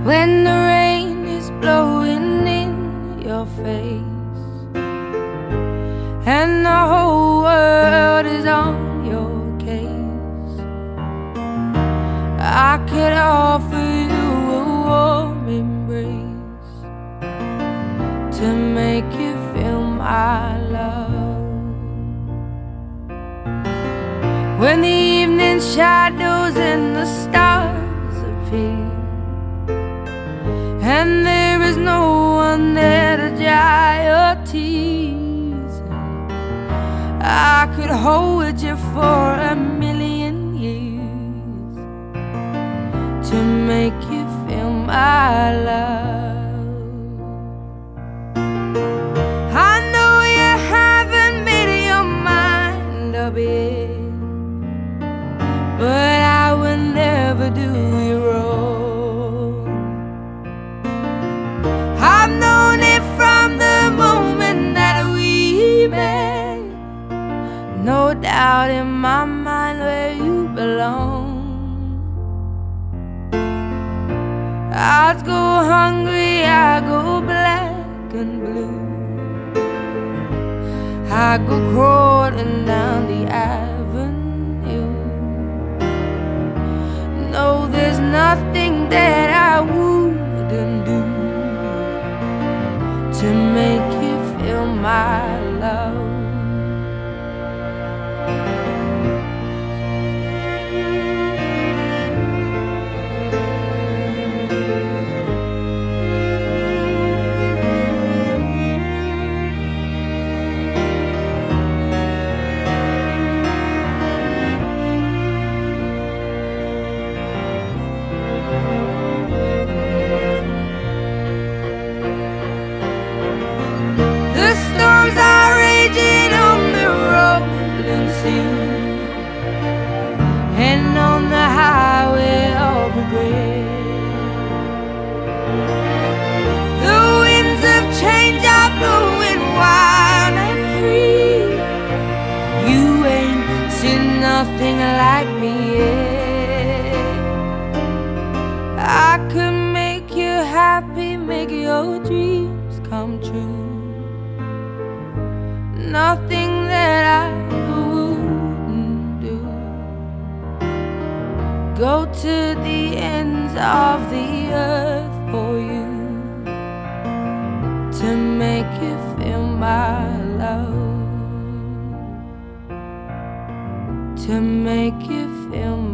when the rain is blowing in your face and the whole world is on your case. I could offer you a warm embrace to make you feel my love. When the evening shadows and the stars appear and there is no one there to dry your tears, I could hold you for a million years to make you feel my love. I know you haven't made your mind up yet, but I will never do you wrong. I've known it from the moment that we met, no doubt in my mind where you belong. I go hungry, I go black and blue, I go crawling down the avenue. No, there's nothing that I wouldn't do to make you feel my love. And on the highway of regret, the winds of change are blowing wild and free. You ain't seen nothing like me yet. I could make you happy, make your dreams come true. Nothing that I wouldn't do. Go to the ends of the earth for you to make you feel my love, to make you feel